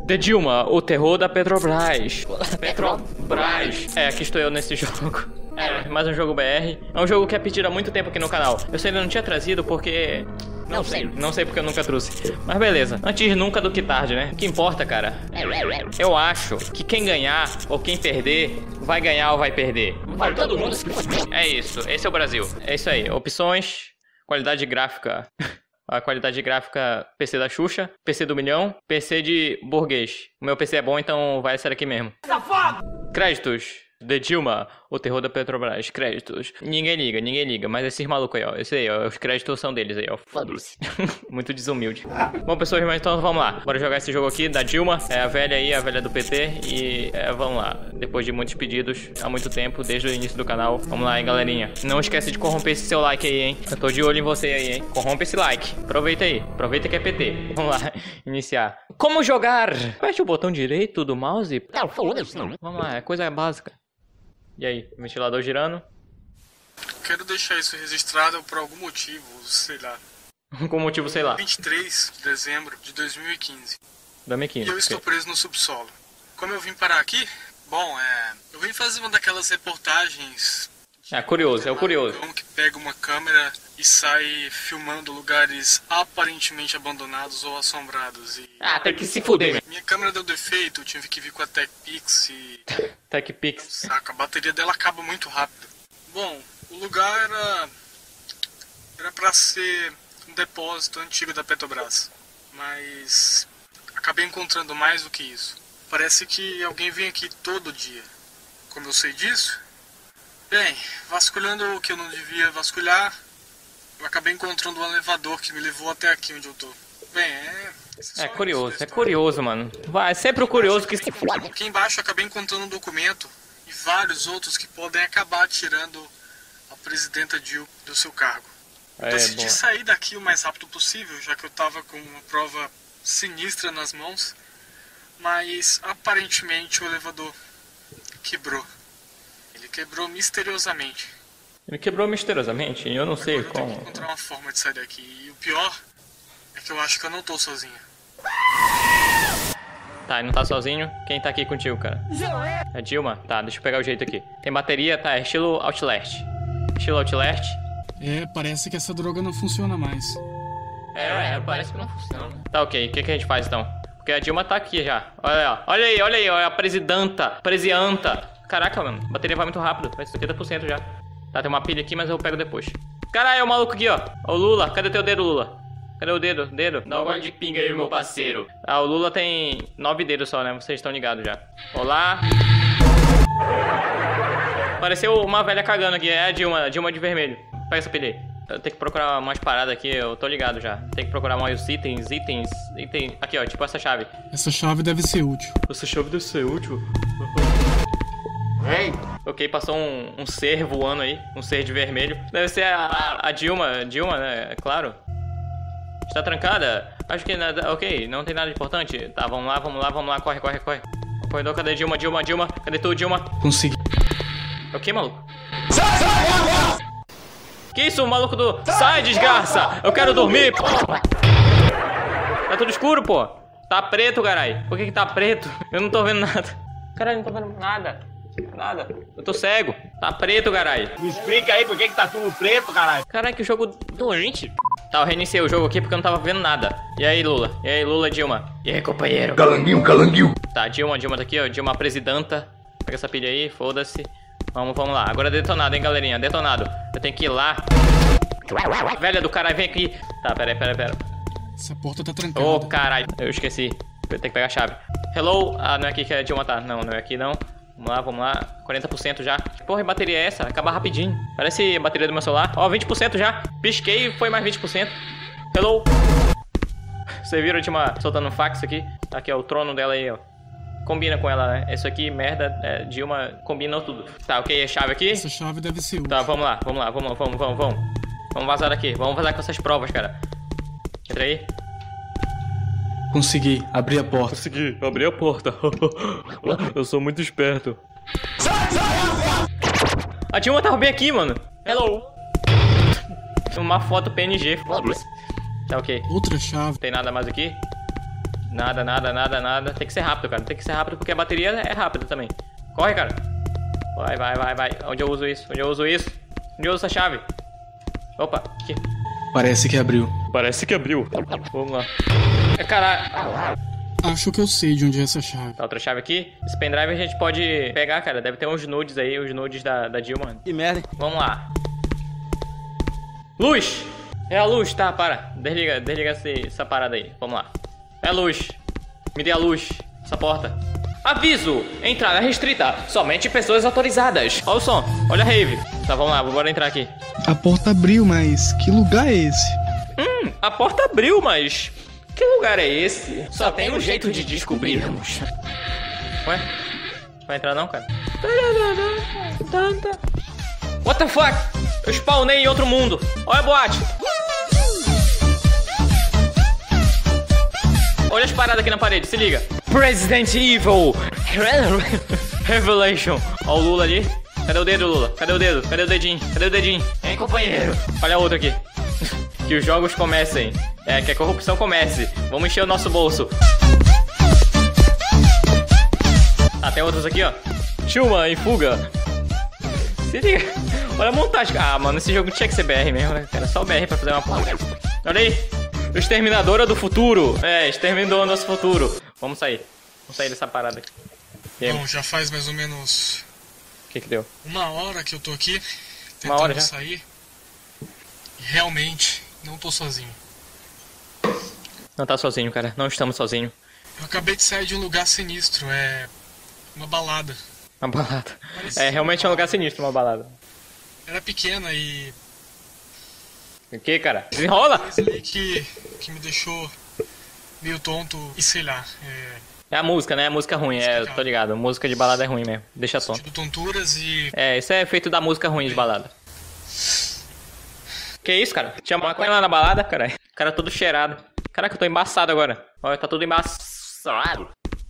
The Dilma, o terror da Petrobras. Petrobras. É, aqui estou eu nesse jogo. É, mais um jogo BR. É um jogo que é pedido há muito tempo aqui no canal. Eu só ainda não tinha trazido porque... Não sei porque eu nunca trouxe. Mas beleza. Antes nunca do que tarde, né? O que importa, cara? Eu acho que quem ganhar ou quem perder, vai ganhar ou vai perder. Vai todo mundo. É isso. Esse é o Brasil. É isso aí. Opções, qualidade gráfica. A qualidade gráfica PC da Xuxa, PC do milhão, PC de burguês. O meu PC é bom, então vai ser aqui mesmo. Créditos. The Dilma, o terror da Petrobras. Créditos. Ninguém liga. Mas esses malucos aí, ó. Esse aí, ó. Os créditos são deles aí, ó. Foda-se. Muito desumilde. Bom, pessoal, então vamos lá. Bora jogar esse jogo aqui da Dilma. É a velha aí, a velha do PT. E vamos lá. Depois de muitos pedidos, há muito tempo, desde o início do canal. Vamos lá, hein, galerinha. Não esquece de corromper esse seu like aí, hein. Eu tô de olho em você aí, hein. Corrompe esse like. Aproveita aí. Aproveita que é PT. Vamos lá. Iniciar. Como jogar? Aperte o botão direito do mouse. Não, foda-se. Vamos lá, é coisa básica. E aí, ventilador girando. Quero deixar isso registrado por algum motivo, sei lá. Com motivo, sei lá. 23 de dezembro de 2015. 2015. E eu estou preso no subsolo. Como eu vim parar aqui? Bom, eu vim fazer uma daquelas reportagens... É curioso, é o curioso. Que pega uma câmera e sai filmando lugares aparentemente abandonados ou assombrados. E... Ah, tem que se fuder, meu. Minha câmera deu defeito, eu tive que vir com a TechPix e... TechPix. Saca, a bateria dela acaba muito rápido. Bom, o lugar era pra ser um depósito antigo da Petrobras. Mas acabei encontrando mais do que isso. Parece que alguém vem aqui todo dia. Como eu sei disso? Bem, vasculhando o que eu não devia vasculhar, eu acabei encontrando um elevador que me levou até aqui onde eu tô. Bem, é curioso, mano. Vai, é sempre o curioso que se... Aqui embaixo eu acabei encontrando um documento e vários outros que podem acabar tirando a presidenta Dilma do seu cargo. Eu decidi sair daqui o mais rápido possível, já que eu tava com uma prova sinistra nas mãos, mas aparentemente o elevador quebrou. Ele quebrou misteriosamente. Ele quebrou misteriosamente? Eu não sei como. Eu tenho que encontrar uma forma de sair daqui. E o pior é que eu acho que eu não tô sozinho. Tá, ele não tá sozinho. Quem tá aqui contigo, cara? É Dilma? Tá, deixa eu pegar o jeito aqui. Tem bateria, tá, é estilo Outlast. Estilo Outlast. Parece que essa droga não funciona mais. Parece que não funciona. Tá, ok, o que a gente faz então? Porque a Dilma tá aqui já. Olha aí, ó, a presidenta. Caraca, mano, a bateria vai muito rápido, vai 70% já. Tá, tem uma pilha aqui, mas eu pego depois. Caralho, é o maluco aqui, ó. Ó o Lula, cadê teu dedo, Lula? Cadê o dedo? Dá um gole de pinga aí, meu parceiro. Ah, o Lula tem 9 dedos só, né? Vocês estão ligados já. Olá. Pareceu uma velha cagando aqui, é a Dilma de vermelho. Pega essa pilha aí. Eu tenho que procurar umas paradas aqui, eu tô ligado já. Tem que procurar mais itens. Aqui, ó, tipo essa chave. Essa chave deve ser útil. Essa chave deve ser útil? Ei! Ok, passou um ser voando aí, um ser de vermelho. Deve ser a Dilma, né? É claro. Está trancada? Acho que nada. Ok, não tem nada de importante. Tá, vamos lá, corre. Corredor, cadê Dilma? Cadê tu, Dilma? Consegui. O que, maluco? Que isso, maluco do... Sai, desgraça! Eu quero dormir, pô! Tá tudo escuro, pô! Tá preto, caralho! Por que tá preto? Eu não tô vendo nada. Caralho, não tô vendo nada. Eu tô cego. Tá preto, caralho. Me explica aí por que tá tudo preto, caralho. Caralho, que jogo doente. Tá, eu reiniciei o jogo aqui porque eu não tava vendo nada. E aí, Lula? Dilma? E aí, companheiro? Calanguinho. Tá, Dilma tá aqui, ó. Dilma presidenta. Pega essa pilha aí, foda-se. Vamos lá. Agora é detonado, hein, galerinha. Detonado. Eu tenho que ir lá. Velha do caralho, vem aqui. Tá, pera. Essa porta tá trancada. Ô, caralho. Eu esqueci. Eu tenho que pegar a chave. Hello? Ah, não é aqui que a Dilma tá. Não é aqui, não. Vamos lá. 40% já. Que porra de bateria é essa? Acabar rapidinho. Parece a bateria do meu celular. Ó, 20% já. Pisquei e foi mais 20%. Hello? Vocês viram a Dilma soltando um fax aqui? Aqui, ó, o trono dela aí, ó. Combina com ela, né? Isso aqui, merda, Dilma combinou tudo. Tá, ok, a chave aqui? Essa chave deve ser útil. Tá, vamos lá. Vamos vazar daqui. Vamos vazar com essas provas, cara. Entra aí. Consegui abrir a porta. Eu sou muito esperto. A Dilma tava bem aqui, mano. Hello. Uma foto PNG. Tá, ok. Outra chave. Tem nada mais aqui? Nada, nada, nada, nada. Tem que ser rápido, cara. Tem que ser rápido porque a bateria é rápida também. Corre, cara. Vai, vai, vai, vai. Onde eu uso isso? Onde eu uso isso? Onde eu uso essa chave? Opa, aqui. Parece que abriu. Parece que abriu. Vamos lá. Caralho. Acho que eu sei de onde é essa chave. Tá, outra chave aqui. Esse pendrive a gente pode pegar, cara. Deve ter uns nudes aí, os nudes da Dilma. Que merda. Vamos lá. Luz! É a luz, tá, para. Desliga essa parada aí. Vamos lá. É a luz. Me dê a luz. Essa porta. Aviso! Entrada restrita. Somente pessoas autorizadas. Olha o som. Olha a rave. Tá, vamos lá. Bora entrar aqui. A porta abriu, mas que lugar é esse? A porta abriu, mas... que lugar é esse? Só tem um jeito de descobrirmos. Ué? Vai entrar não, cara? What the fuck? Eu spawnei em outro mundo. Olha a boate. Olha as paradas aqui na parede, se liga. Resident Evil Revelation. Olha o Lula ali. Cadê o dedo, Lula? Cadê o dedo? Cadê o dedinho? Cadê o dedinho? Hein, companheiro? Olha a outra aqui. Que os jogos comecem. Que a corrupção comece. Vamos encher o nosso bolso. Ah, tem outros aqui, ó. Chuma em fuga. Se liga. Olha a montagem. Ah, mano, esse jogo tinha que ser BR mesmo, né? Era só BR pra fazer uma porra. Olha aí. Exterminadora do futuro. Exterminou nosso futuro. Vamos sair. Vamos sair dessa parada aqui. Bom, já faz mais ou menos... O que deu? 1 hora que eu tô aqui. Uma hora já? Sair. E realmente, não tô sozinho. Não tá sozinho, cara. Não estamos sozinhos. Eu acabei de sair de um lugar sinistro. É... uma balada. Uma balada. Realmente é um lugar sinistro, uma balada. Era pequena e... O que, cara? Desenrola! coisa ali que me deixou meio tonto e sei lá. É a música, né? A música ruim, eu tô ligado. Música de balada é ruim mesmo. Deixa tonto. Tipo tonturas e... Isso é efeito da música ruim de balada. Que isso, cara? Tinha maconha lá na balada, caralho. O cara todo cheirado. Caraca, eu tô embaçado agora. Olha, tá tudo embaçado.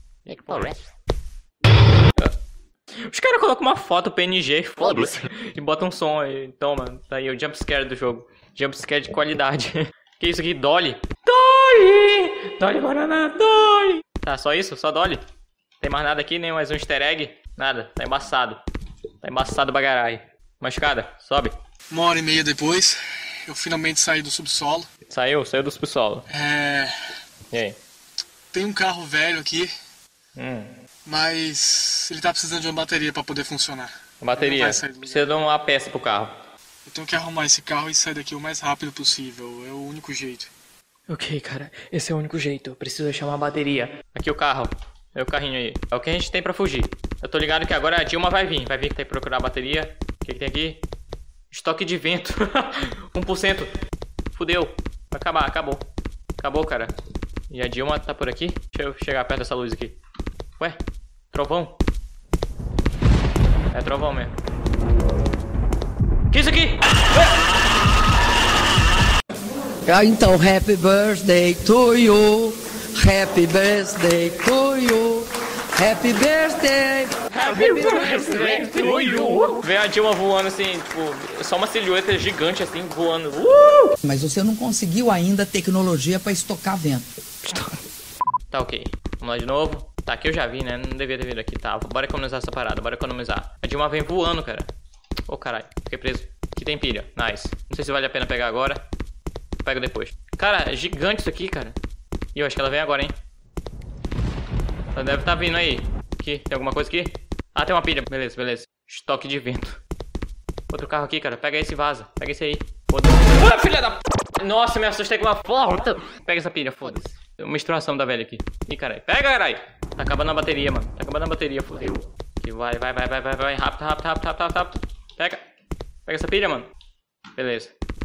Os caras colocam uma foto PNG, foda-se, e botam um som aí. Toma, tá aí o jumpscare do jogo. Jumpscare de qualidade. Que isso aqui? Dolly? Dolly! Dolly Banana, Dolly! Tá, só isso? Só Dolly? Tem mais nada aqui? Nem mais um easter egg? Nada, tá embaçado. Tá embaçado bagarai. Uma escada, sobe. 1h30 depois, eu finalmente saí do subsolo. Saiu do subsolo. E aí? Tem um carro velho aqui. Mas ele tá precisando de uma bateria pra poder funcionar. Bateria. Precisa de uma peça pro carro. Eu tenho que arrumar esse carro e sair daqui o mais rápido possível. É o único jeito. Ok, cara. Esse é o único jeito. Eu preciso achar uma bateria. Aqui o carro. É o carrinho aí. É o que a gente tem pra fugir. Eu tô ligado que agora a Dilma vai vir. Vai vir que tem que procurar a bateria. O que tem aqui? Estoque de vento. 1%. Fudeu. Vai acabar. Acabou. Acabou, cara. E a Dilma tá por aqui. Deixa eu chegar perto dessa luz aqui. Ué? Trovão? É trovão mesmo. Que isso aqui? Então, happy birthday to you. Happy birthday to you. Happy birthday. Happy birthday to you. Vem a Dilma voando assim, tipo, só uma silhueta gigante assim, voando. Mas você não conseguiu ainda tecnologia para estocar vento. Tá, ok. Vamos lá de novo. Tá, aqui eu já vi, né? Não devia ter vindo aqui. Tá, bora economizar essa parada, bora economizar. A Dilma vem voando, cara. Ô, caralho, fiquei preso. Aqui tem pilha, nice. Não sei se vale a pena pegar agora. Pego depois. Cara, é gigante isso aqui, cara. E eu acho que ela vem agora, hein? Ela deve estar vindo aí. Aqui, tem alguma coisa aqui? Ah, tem uma pilha. Beleza, beleza. Estoque de vento. Outro carro aqui, cara. Pega esse e vaza. Pega esse aí. Foda-se. Ah, filha da p... Nossa, me assustei com uma porta. Pega essa pilha, foda-se. Uma extração da velha aqui. Ih, caralho. Pega, caralho. Tá acabando a bateria, mano. Tá acabando a bateria, fodeu. Aqui, vai. Rápido. Pega. Pega essa pilha, mano. Beleza.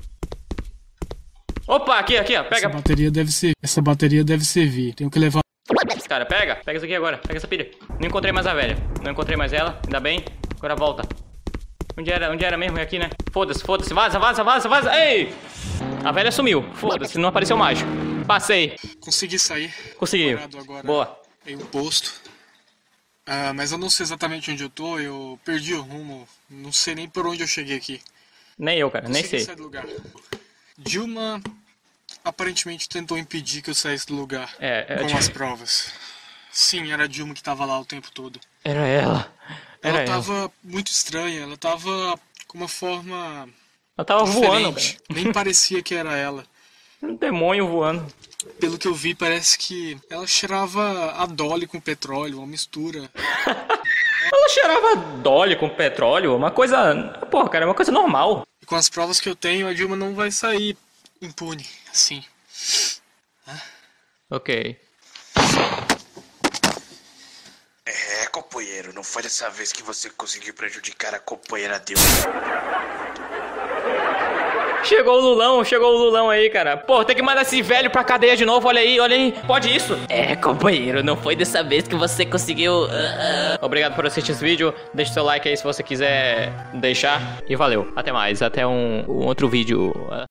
Opa, aqui, ó. Pega. Essa bateria deve servir. Tenho que levar. Cara, pega isso aqui agora. Pega essa pilha. Não encontrei mais a velha. Não encontrei mais ela. Ainda bem. Agora volta. Onde era mesmo? É aqui, né? Foda-se. Vaza. Ei! A velha sumiu. Foda-se, não apareceu mais. Passei. Consegui sair. Conseguiu. Boa. Em um posto. Mas eu não sei exatamente onde eu tô. Eu perdi o rumo. Não sei nem por onde eu cheguei aqui. Nem eu, cara. Nem sei. Sair do lugar. Dilma aparentemente tentou impedir que eu saísse do lugar É, com as provas. Sim, era a Dilma que tava lá o tempo todo. Era ela. Ela tava muito estranha, ela tava com uma forma Ela tava voando, diferente. Nem parecia que era ela. Um demônio voando. Pelo que eu vi, parece que ela cheirava a Dolly com petróleo, uma mistura. Ela cheirava Dolly com petróleo, uma coisa... Porra, cara, é uma coisa normal. E com as provas que eu tenho, a Dilma não vai sair impune, assim. Ok. Companheiro, não foi dessa vez que você conseguiu prejudicar a companheira dele. Chegou o Lulão aí, cara. Pô, tem que mandar esse velho pra cadeia de novo, olha aí. Pode isso? É, companheiro, não foi dessa vez que você conseguiu... Obrigado por assistir esse vídeo. Deixa seu like aí se você quiser deixar. E valeu. Até mais. Até um outro vídeo.